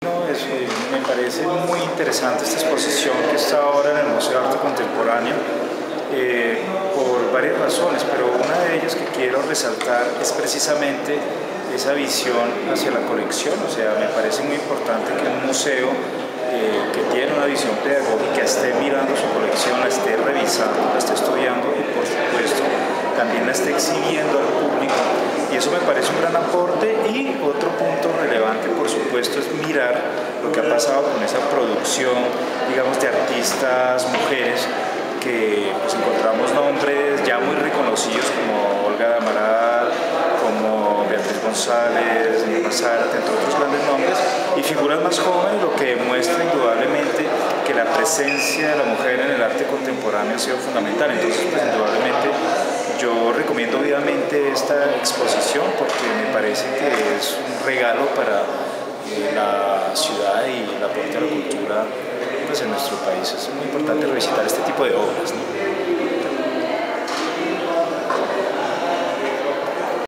Me parece muy interesante esta exposición que está ahora en el Museo de Arte Contemporáneo por varias razones, pero una de ellas que quiero resaltar es precisamente esa visión hacia la colección. O sea, me parece muy importante que un museo que tiene una visión pedagógica esté mirando su colección, la esté revisando, la esté estudiando y por supuesto también la esté exhibiendo al público, y eso me parece un gran aporte. Y otro punto relevante, por supuesto, es mirar lo que ha pasado con esa producción, digamos, de artistas mujeres, que pues encontramos nombres ya muy reconocidos como Olga de Amaral, como Beatriz González, Nima Zárate, entre otros grandes nombres, y figuras más jóvenes, lo que demuestra indudablemente que la presencia de la mujer en el arte contemporáneo ha sido fundamental. Entonces, pues, indudablemente yo recomiendo vivamente esta exposición porque me parece que es un regalo para la ciudad y el aporte a la cultura, pues, en nuestro país. Es muy importante revisitar este tipo de obras, ¿no?